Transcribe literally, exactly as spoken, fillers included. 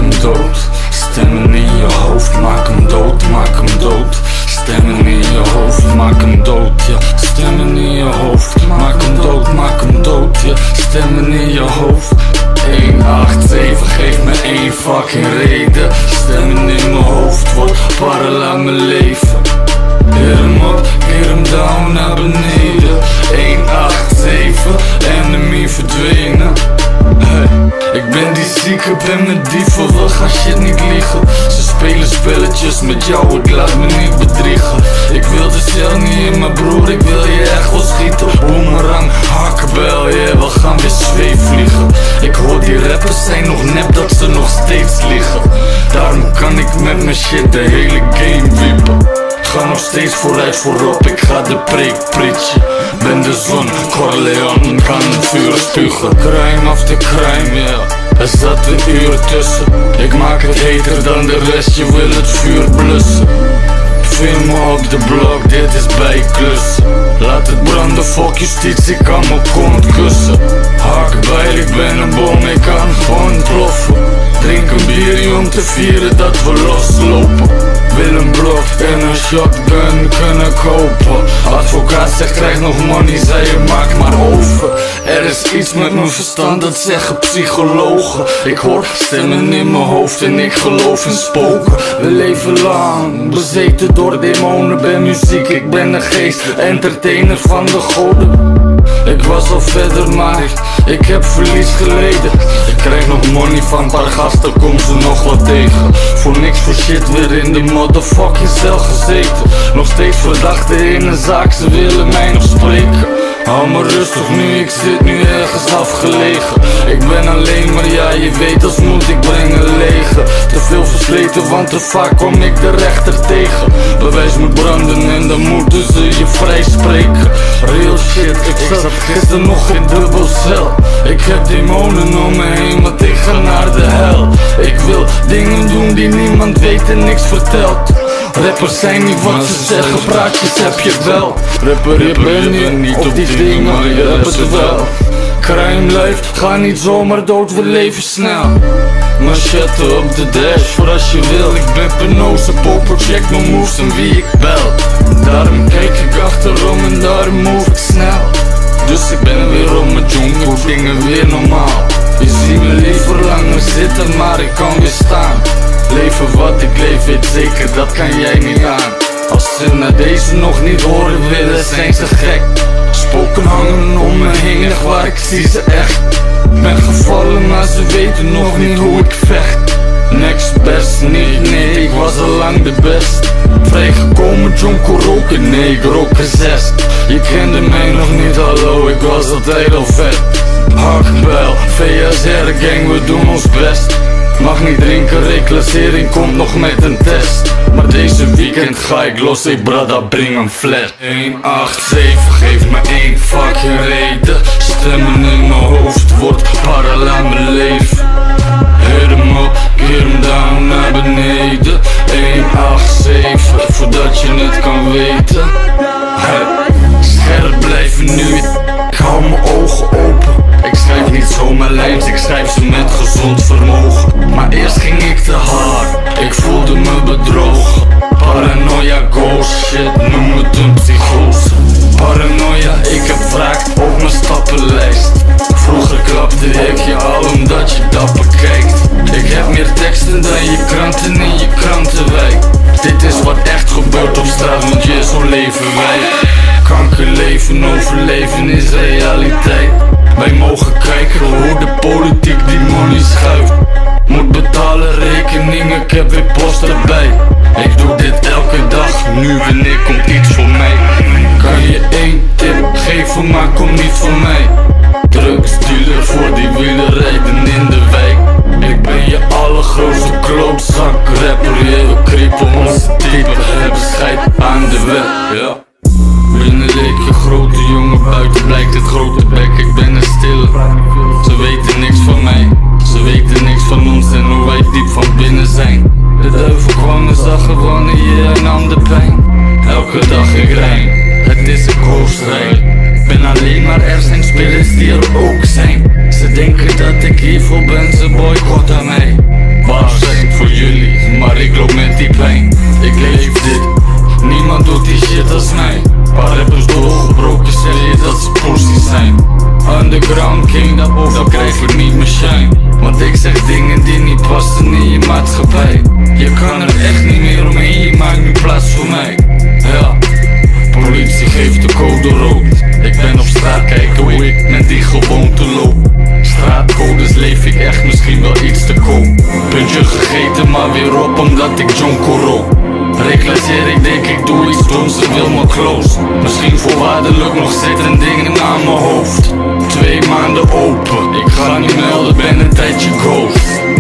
hem dood. Stemmen in je hoofd, maak hem dood, maak hem dood. Stemmen in je hoofd, maak hem dood, ja. Stemmen in je hoofd, maak hem dood, maak hem dood, ja. Stemmen in je hoofd. één acht zeven, geef me één fucking reden. Stemmen in mijn hoofd, wordt parallel aan mijn leven. Keer hem op, keer hem down naar beneden. één acht zeven, enemy verdwenen. Hey, ik ben die zieke, ben met dieven, we gaan shit niet liegen. Ze spelen spelletjes met jou, ik laat me niet bedriegen. Ik wil de cel niet in mijn broer, ik wil je echt wel schieten. Boomerang, hakkenbel, yeah, we gaan weer zweefvliegen. Ik hoor die rappers zijn nog nep dat ze nog steeds liegen. Daarom kan ik met mijn shit de hele game wiepen. Ga nog steeds vooruit voorop, ik ga de preek preachen. Ben de zon, Corleone kan het vuur spugen. Crime after crime, ja, yeah. Er zat een uur tussen. Ik maak het heter dan de rest, je wil het vuur blussen. Film me op de blok, dit is bijklussen. Laat het branden, fuck justitie, ik kan mijn kont kussen. Hakbijl, ik ben een bom, ik kan ontploffen. Drink een bierje om te vieren dat we loslopen. Wil een blok en een shotgun kunnen kopen. Advocaat zegt krijg nog money, zei je maak maar over. Er is iets met mijn verstand, dat zeggen psychologen. Ik hoor stemmen in mijn hoofd en ik geloof in spoken. We leven lang, bezeten door demonen. Ben muziek, ik ben een geest, entertainer van de goden. Ik was al verder, maar ik heb verlies geleden. Ik krijg nog money van een paar gasten, kom ze nog wat tegen. Voor niks voor shit weer in de motherfucking cel gezeten. Nog steeds verdachten in een zaak, ze willen mij nog spreken. Hou me rustig nu, ik zit nu ergens afgelegen. Ik ben alleen, maar ja, je weet als moet ik brengen legen. Te veel versleten, want te vaak kom ik de rechter tegen. Bewijs moet branden en dan moeten ze je vrij spreken. Real shit, ik zat gisteren nog in dubbelcel. Ik heb demonen om me heen, want ik ga naar de hel. Ik wil dingen doen die niemand weet en niks vertelt. Rappers zijn niet wat ze zeggen, praatjes heb je wel. Rapper, je bent niet op die dingen, maar je hebt het wel. Crime life, ga niet zomaar dood, we leven snel. Machette op de dash, voor als je wil. Ik ben penose, popper, check mijn moves en wie ik bel. Daarom kijk ik achterom en daarom move ik snel. Dus ik ben weer op mijn jongen, dingen weer normaal. Je ziet me liever langer zitten, maar ik kan weer staan. Leven wat ik leef, weet zeker, dat kan jij niet aan. Als ze naar deze nog niet horen willen, zijn ze gek. Spoken hangen om me heen, echt waar, ik zie ze echt. Ben gevallen, maar ze weten nog niet hoe ik vecht. Next best niet, nee, ik was al lang de best. Vrijgekomen, jonko roken, nee, ik rook er zes. Je kende mij nog niet, hallo, ik was altijd al vet. Hakbel, V S R gang, we doen ons best. Mag niet drinken, reclassering komt nog met een test. Maar deze weekend ga ik los, ik brada, breng een flat. één acht zeven, geef me één fucking reden. Stemmen in mijn hoofd, wordt parallel aan mijn leven. Hit hem op, keer hem down naar beneden. één acht zeven, voordat je het kan weten. Hey, scherp blijven nu, ik hou mijn ogen open. Ik schrijf niet zomaar lijns, ik schrijf ze met gezond vermogen. Maar eerst ging ik te hard, ik voelde me bedrogen. Paranoia, ghost shit, noem het een psychose. Paranoia, ik heb wraak op mijn stappenlijst. Vroeger klapte ik je al omdat je dapper kijkt. Ik heb meer teksten dan je kranten in je krantenwijk. Dit is wat echt gebeurt op straat, want je zo leven wij. Kankerleven, overleven is realiteit. Wij mogen kijken hoe de politiek die money schuift. Moet betalen rekeningen, ik heb weer post erbij. Ik doe dit elke dag, nu wanneer komt iets voor mij. Kan je één tip geven, maar kom niet van mij. Drugsdealer voor die wielen rijden in de wijk. Ik ben je allergrootste klootzak rapper. Yeah, we kriepen onze type, hebben scheid aan de weg, ja. Binnen leek je grote jongen, buiten blijkt het grote bek. Ik ben een stille, ze weten niks van mij. Ze weten niks van ons en hoe wij diep van binnen zijn. De duivel kwam en zag gewoon je en nam de pijn. Elke dag ik rijn, het is een koosrij. Ik ben alleen maar er zijn spelers die er ook zijn. Ze denken dat ik hiervoor ben, ze boycotten mij. Waar ik loop met die pijn. Ik leef dit, niemand doet die shit als mij. Paar rappers doorgebroken, zeg je dat ze pussy zijn. Underground king, daarboven krijg ik niet meer shine. Want ik zeg dingen die niet passen in je maatschappij. Je kan er echt niet meer omheen, je maakt nu plaats voor mij. Ja, politie geeft de code rood. Ik ben op straat, kijken hoe ik met die gewoonte loop. Straatcodes leef ik echt misschien wel iets te koop. Puntje gegeten maar weer op omdat ik jonko rook. Reclasseer, ik denk ik doe iets doms, ze wil me close. Misschien voorwaardelijk nog zitten dingen aan mijn hoofd. Twee maanden open, ik ga niet melden, ben een tijdje ghost.